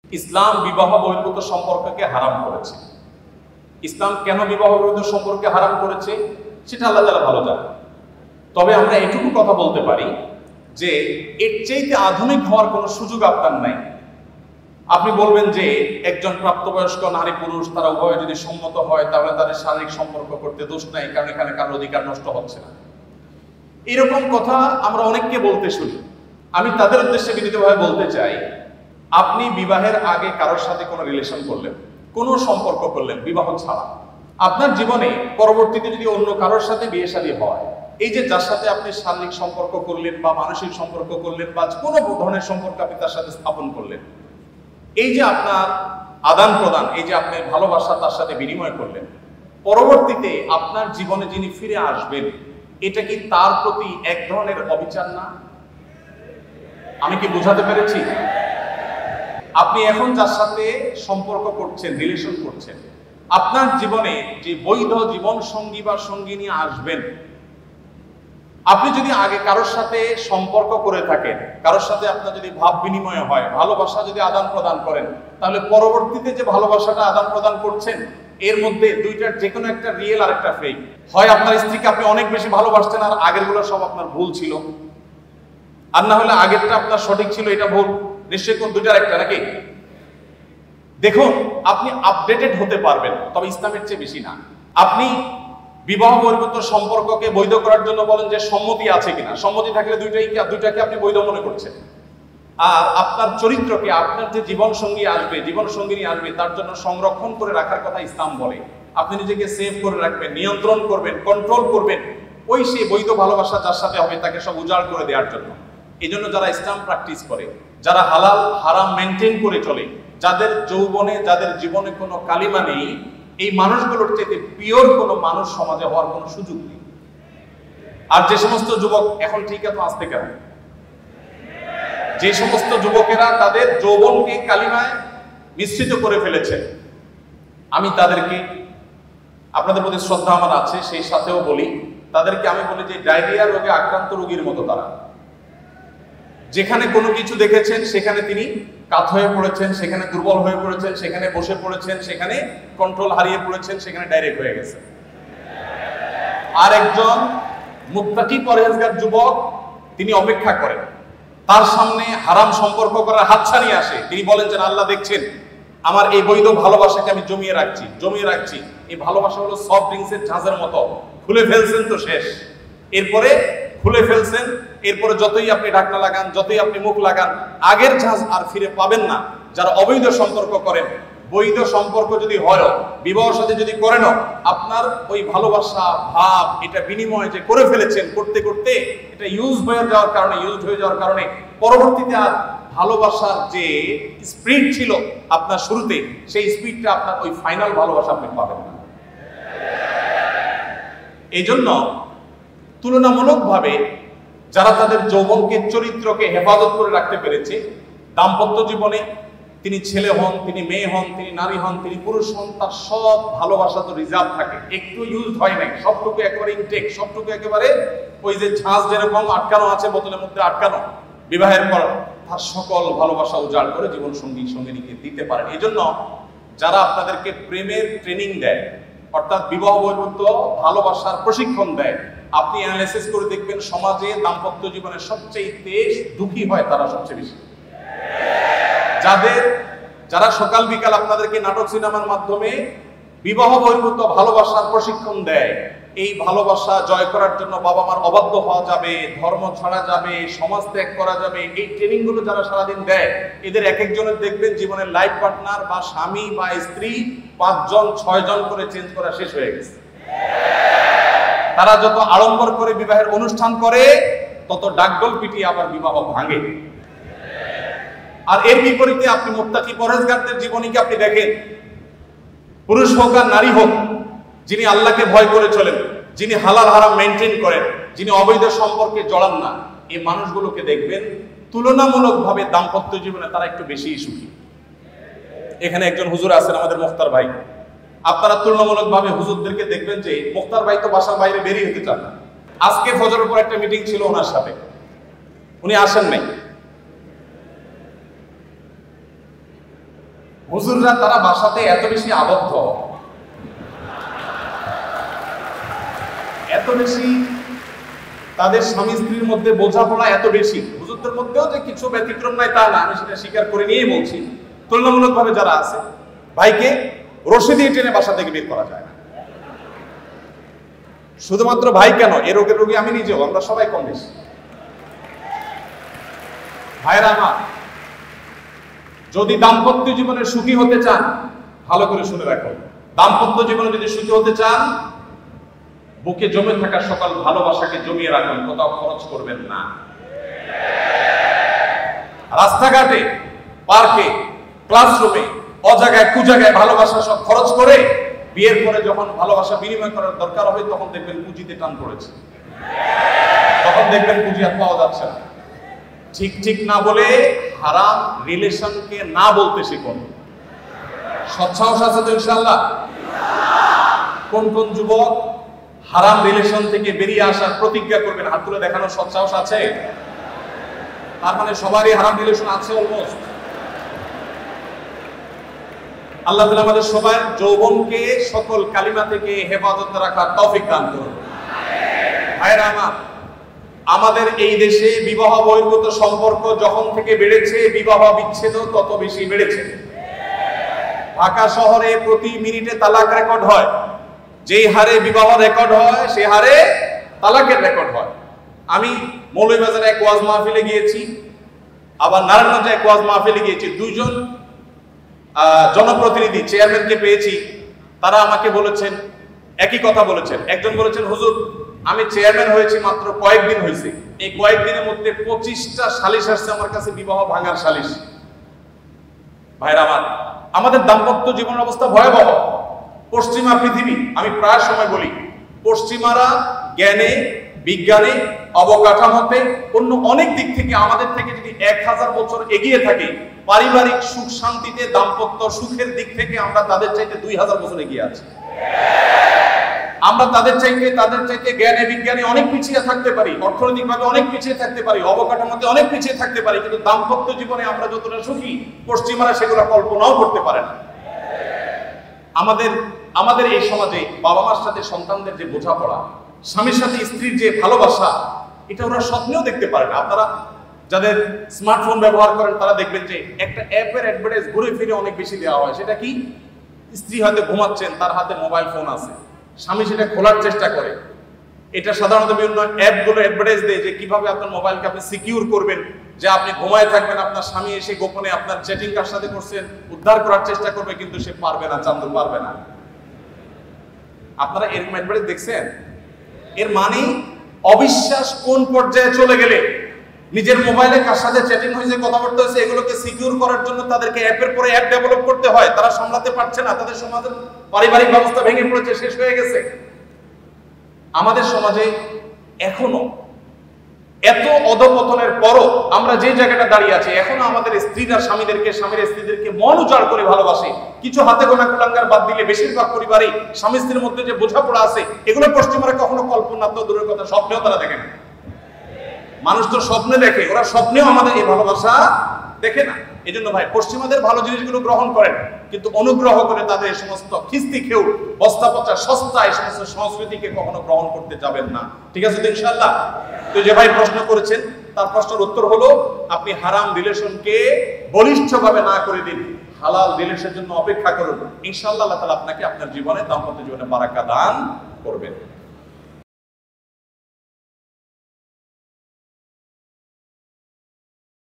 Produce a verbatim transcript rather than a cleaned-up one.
ইসলাম বিবাহ বহির্ভূত সম্পর্ককে হারাম করেছে। ইসলাম কেন বিবাহ বহির্ভূত সম্পর্কে হারাম করেছে সেটা আল্লাহ তাআলা ভালো জানেন। তবে আমরা এটুকু কথা বলতে পারি যে এর চাইতে আধুনিক হওয়ার কোনো সুযোগ আপনার নাই। আপনি বলবেন যে একজন প্রাপ্তবয়স্ক নারী পুরুষ তারা উভয়ে যদি সম্মত হয় তাহলে তাদের শারীরিক সম্পর্ক করতে দোষ নাই, কারণ এখানে কারোর অধিকার নষ্ট হচ্ছে না। এরকম কথা আমরা অনেককে বলতে শুনি। আমি তাদের উদ্দেশ্যে বিনীতভাবে বলতে চাই, আপনি বিবাহের আগে কারোর সাথে কোনো রিলেশন করলেন, কোনো সম্পর্ক করলেন বিবাহ ছাড়া, আপনার জীবনে পরবর্তীতে যদি অন্য কারোর সাথে বিয়ে শাদী হয়, এই যে যার সাথে আপনি শারীরিক সম্পর্ক করলেন বা মানসিক সম্পর্ক করলেন বা কোনো ধরনের সম্পর্ক আপনি তার সাথে স্থাপন করলেন, এই যে আপনার আদান প্রদান, এই যে আপনি ভালোবাসা তার সাথে বিনিময় করলেন, পরবর্তীতে আপনার জীবনে যিনি ফিরে আসবেন এটা কি তার প্রতি এক ধরনের অবিচার না? আমি কি বোঝাতে পেরেছি? আপনি এখন যার সাথে সম্পর্ক করছেন, রিলেশন করছেন, আপনার জীবনে যে বৈধ জীবন সঙ্গী বা সঙ্গিনী আসবেন, আপনি যদি আগে কারোর সাথে সম্পর্ক করে থাকেন, কারোর সাথে আপনার যদি ভাব বিনিময় হয়, ভালোবাসা যদি আদান প্রদান করেন, তাহলে পরবর্তীতে যে ভালোবাসাটা আদান প্রদান করছেন এর মধ্যে দুইটার যে কোনো একটা রিয়েল আর একটা ফেক। হয় আপনার স্ত্রীকে আপনি অনেক বেশি ভালোবাসতেন আর আগেরগুলো সব আপনার ভুল ছিল, আর না হলে আগেরটা আপনার সঠিক ছিল এটা ভুল। নিশ্চয়ই কোন দুইটার একটা নাকি? দেখুন, আপনি আপডেটেড হতে পারবেন, তবে ইসলামের চেয়ে বেশি না। আপনি বিবাহ বহির্ভূত সম্পর্ককে বৈধ করার জন্য বলেন যে সম্মতি আছে কিনা, সম্মতি থাকলে দুইটাই দুইটাকে আপনি বৈধ মনে করছেন। আর আপনার চরিত্রকে, আপনার যে জীবন সঙ্গী আসবে, জীবন সঙ্গিনী আসবে, তার জন্য সংরক্ষণ করে রাখার কথা ইসলাম বলে। আপনি নিজেকে সেভ করে রাখবেন, নিয়ন্ত্রণ করবেন, কন্ট্রোল করবেন, ওই সেই বৈধ ভালোবাসা যার সাথে হবে তাকে সব উজাড় করে দেওয়ার জন্য। এই জন্য যারা ইসলাম প্র্যাকটিস করে, যারা হালাল হারাম মেনটেন করে চলে, যাদের যৌবনে, যাদের জীবনে কোনো কালিমা নেই, এই মানুষগুলোর চাইতে পিওর কোনো মানুষ সমাজে হওয়ার কোনো সুযোগ নেই। আর যে সমস্ত যুবক এখন ঠিক এত আসতে কেন, যে সমস্ত যুবকেরা তাদের যৌবনকে কালিমায় মিশ্রিত করে ফেলেছে, আমি তাদেরকে, আপনাদের প্রতি শ্রদ্ধা আমার আছে, সেই সাথেও বলি, তাদেরকে আমি বলি যে ডায়রিয়া রোগে আক্রান্ত রোগীর মতো তারা। যেখানে কোনো কিছু দেখেছেন সেখানে তিনি কাত হয়ে পড়েছেন, সেখানে দুর্বল হয়ে পড়েছেন, সেখানে বসে পড়েছেন, সেখানে কন্ট্রোল হারিয়ে পড়েছেন, সেখানে ডাইরেক্ট হয়ে গেছে। আর একজন মুত্তাকি পরহেজগার যুবক, তিনি অপেক্ষা করেন, তার সামনে হারাম সম্পর্ক করার হাতছানি আসে, তিনি বলেন যে আল্লাহ দেখছেন আমার এই বৈধ ভালোবাসাকে আমি জমিয়ে রাখছি, জমিয়ে রাখছি। এই ভালোবাসা হলো সফট ড্রিঙ্কসের ঝাঁজের মতো, খুলে ফেলছেন তো শেষ। এরপরে খুলে ফেলছেন, এরপরে যতই আপনি ঢাকনা লাগান, যতই আপনি মুখ লাগান, আগের ঝাঁজ আর ফিরে পাবেন না। যারা অবৈধ সম্পর্ক করেন, বৈধ সম্পর্ক যদি হয়, বিবাহের সাথে যদি করেন, আপনার ওই ভালোবাসা ভাব এটা বিনিময় যে করে ফেলেছেন, করতে করতে এটা ইউজ হয়ে যাওয়ার কারণে, ইউজ হয়ে যাওয়ার কারণে পরবর্তীতে আর ভালোবাসার যে স্পিড ছিল আপনার শুরুতে, সেই স্পিডটা আপনার ওই ফাইনাল ভালোবাসা আপনি পাবেন না। এই জন্য তুলনামূলকভাবে যারা তাদের যৌবনকে, চরিত্রকে হেফাজত করে রাখতে পেরেছে, দাম্পত্য জীবনে তিনি ছেলে হন, তিনি মেয়ে হন, তিনি নারী হন, তিনি পুরুষ হন, তার সব ভালোবাসা তো রিজার্ভ থাকে, একটু ইউজ হয় নাই, সবটুকু একেবারে ইনটেক, সবটুকু একেবারে ওই যে ঝাঁজ যেরকম আটকানো আছে বোতলের মধ্যে আটকানো, বিবাহের পর তার সকল ভালোবাসা উজাড় করে জীবন সঙ্গী সঙ্গিনীকে দিতে পারেন। এই জন্য যারা আপনাদেরকে প্রেমের ট্রেনিং দেয়, অর্থাৎ বিবাহ বহির্ভূত ভালোবাসার প্রশিক্ষণ দেয়, আপনি অ্যানালাইসিস করে দেখবেন সমাজে দাম্পত্য জীবনে সবচেয়ে দুঃখী হয় তারা সবচেয়ে বেশি। যাদের যারা সকাল বিকাল আপনাদেরকে নাটক সিনেমার মাধ্যমে বিবাহ বহির্ভূত ভালোবাসার প্রশিক্ষণ দেয়, এই ভালোবাসা জয় করার জন্য বাবা মার অবাধ্য হওয়া যাবে, ধর্ম ছাড়া যাবে, সমাজ ত্যাগ করা যাবে, এই ট্রেনিং গুলো যারা সারাদিন দেয়, এদের এক একজনের দেখবেন জীবনের লাইফ পার্টনার বা স্বামী বা স্ত্রী পাঁচজন ছয় জন করে চেঞ্জ করা শেষ হয়ে গেছে। তারা যত আড়ম্বর করে বিবাহের অনুষ্ঠান করে, তত ডাকডোল পিটিয়ে আবার বিবাহ ভাঙে। আর এর বিপরীতে আপনি মুত্তাকি পরহেজগারদের জীবনীকে আপনি দেখেন, পুরুষ হোক আর নারী হোক, যিনি আল্লাহকে ভয় করে চলেন, যিনি হালাল হারাম মেনটেন করেন, যিনি অবৈধ সম্পর্কে জড়ান না, এই মানুষগুলোকে দেখবেন তুলনামূলকভাবে দাম্পত্য জীবনে তারা একটু বেশি সুখী। এখানে একজন হুজুর আছেন আমাদের মুখতার ভাই, আপনারা তুলনামূলকভাবে হুজুরদেরকে দেখবেন যে মুখতার ভাই তো বাসার বাইরে বেরিয়ে হতে চান না। আজকে ফজরের পর একটা মিটিং ছিল ওনার সাথে, উনি আসেন নাই। হুজুররা তারা বাসাতে এত বেশি আবদ্ধ, এত বেশি তাদের স্বামী স্ত্রীর মধ্যে বোঝাপড়া এত বেশি। হুজুরদের মধ্যেও যে কিছু ব্যতিক্রম নাই তা না, আমি সেটা স্বীকার করে নিয়েই বলছি। তুলনামূলক ভাবে যারা আছে, ভাইকে রশি দিয়ে টেনে বাসা থেকে বের করা যায় না। শুধুমাত্র ভাই কেন, এ রোগের রোগী আমি নিজেও, আমরা সবাই কম বেশি। ভাইরা আমার, যদি দাম্পত্য জীবনে সুখী হতে চান, ভালো করে শুনে রাখুন, দাম্পত্য জীবনে যদি সুখী হতে চান, বুকে জমে থাকা সকল ভালোবাসাকে জমিয়ে রাখুন, কোথাও খরচ করবেন না। রাস্তাঘাটে, পার্কে, ক্লাসরুমে, অজায়গায় কুজায়গায় ভালোবাসা সব খরচ করে বিয়ের পরে যখন ভালোবাসা বিনিময় করার দরকার হবে তখন দেখবেন পুঁজিতে টান পড়েছে, তখন দেখবেন পুঁজি আর পাওয়া যাচ্ছে না। ঠিক ঠিক না বলে হারাম রিলেশনকে না বলতে শিখুন। সৎসাহস আছে তো ইনশাআল্লাহ? কোন কোন যুবক হারাম রিলেশন থেকে বেরিয়ে আসার প্রতিজ্ঞা করবেন? হাত তুলে দেখানোর সৎসাহস আছে? তার মানে সবারই হারাম রিলেশন আছে অলমোস্ট। আল্লাহ তাআলা আমাদের সবার যৌবনকে সকল কালিমা থেকে হেফাজত রাখার তৌফিক দান করুন। ভাইরা আমার, আমাদের এই দেশে বিবাহ বহির্ভূত সম্পর্ক যখন থেকে বেড়েছে, বিবাহ বিচ্ছেদ তত বেশি বেড়েছে। ঢাকা শহরে প্রতি মিনিটে তালাক রেকর্ড হয়, যেই হারে বিবাহ রেকর্ড হয় সে হারে তালাকের রেকর্ড হয়। আমি মৌলভীবাজারে এক ওয়াজ মাহফিলে গিয়েছি, আবার নারায়ণগঞ্জে এক ওয়াজ মাহফিলে গিয়েছি। দুইজন জনপ্রতিনিধি চেয়ারম্যানকে পেয়েছি, তারা আমাকে বলেছেন, একই কথা বলেছেন। একজন বলেছেন, হুজুর আমি চেয়ারম্যান হয়েছি মাত্র কয়েকদিন হয়েছে, এই কয়েকদিনের মধ্যে পঁচিশটা সালিশ আসছে আমার কাছে, বিবাহ ভাঙার সালিশ। ভাইরা আমার, আমাদের দাম্পত্য জীবনের অবস্থা ভয়াবহ। পশ্চিমা পৃথিবী, আমি প্রায় সময় বলি, পশ্চিমারা জ্ঞানে, বিজ্ঞানে, অবকাঠামোতে, অন্য অনেক দিক থেকে আমাদের থেকে যদি এক হাজার বছর এগিয়ে থাকে, পারিবারিক সুখ শান্তিতে, দাম্পত্য সুখের দিক থেকে আমরা তাদের চাইতে দুই হাজার বছর এগিয়ে আছি। আমরা তাদের চাইতে তাদের চাইতে জ্ঞানে বিজ্ঞানে অনেক পিছিয়ে থাকতে পারি, অর্থনৈতিকভাবে অনেক পিছিয়ে থাকতে পারি, অবকাঠামোতে অনেক পিছিয়ে থাকতে পারি, কিন্তু দাম্পত্য জীবনে আমরা যতটা সুখী পশ্চিমারা সেগুলো কল্পনাও করতে পারে না। আমাদের আমাদের এই সমাজে বাবা মার সাথে সন্তানদের যে বোঝাপড়া, স্বামীর সাথে স্ত্রীর যে ভালোবাসা, এটা ওরা স্বপ্নেও দেখতে পারে না। আপনারা যাদের স্মার্টফোন ব্যবহার করেন তারা দেখবেন যে একটা অ্যাপের অ্যাডভার্টাইজ ঘুরে ফিরে অনেক বেশি দেওয়া হয়। সেটা কি? স্ত্রী হয়তো ঘুমাচ্ছেন, তার হাতে মোবাইল ফোন আছে, স্বামী সেটা খোলার চেষ্টা করে। এটা সাধারণত বিভিন্ন অ্যাপগুলো অ্যাডভার্টাইজ দেয় যে কিভাবে আপনার মোবাইলকে আপনি সিকিউর করবেন, যে আপনি ঘুমায় থাকবেন, আপনার স্বামী এসে গোপনে আপনার চ্যাটিং কার সাথে করছেন উদ্ধার করার চেষ্টা করবে, কিন্তু সে পারবে না, চান্দু পারবে না। আপনারা এরকম অ্যাডভার্টাইজ দেখছেন? এর মানে অবিশ্বাস কোন পর্যায়ে চলে গেলে নিজের মোবাইলে কার সাথে চ্যাটিং হয়েছে, কথাবার্তা হয়েছে, এগুলোকে সিকিউর করার জন্য তাদেরকে অ্যাপের পরে অ্যাপ ডেভেলপ করতে হয়। তারা সামলাতে পারছে না, তাদের সমাজের পারিবারিক ব্যবস্থা ভেঙে পড়েছে, শেষ হয়ে গেছে। আমাদের সমাজে এখনো এত অধপতনের পরও আমরা যে জায়গাটা দাঁড়িয়ে আছি, এখনো আমাদের স্ত্রীরা স্বামীদেরকে, স্বামীর স্ত্রীদেরকে মন উজাড় করে ভালোবাসে। কিছু হাতে গোনা কুলাঙ্গার বাদ দিলে বেশিরভাগ পরিবারে স্বামী স্ত্রীর মধ্যে যে বোঝাপড়া আছে, এগুলো পশ্চিমারা কখনো কল্পনা তো দূরের কথা, স্বপ্নেও তারা দেখে না। মানুষ তো স্বপ্নে দেখে, ওরা স্বপ্নেও আমাদের এই ভালোবাসা দেখে না। এই জন্য ভাই, পশ্চিমাদের ভালো জিনিসগুলো গ্রহণ করেন, কিন্তু অনুগ্রহ করে তাদের এই সমস্ত খিস্তি খেউ, বস্তা পচা, সস্তা এই সমস্ত সংস্কৃতিকে কখনো গ্রহণ করতে যাবেন না। ঠিক আছে তো ইনশাআল্লাহ? তো যে ভাই প্রশ্ন করেছেন, তার প্রশ্নের উত্তর হলো, আপনি হারাম রিলেশনকে বলিষ্ঠভাবে না করে দিন, হালাল রিলেশনের জন্য অপেক্ষা করুন। ইনশাআল্লাহ আল্লাহ তাআলা আপনাকে আপনার জীবনে, দাম্পত্য জীবনে বারাকা দান করবেন।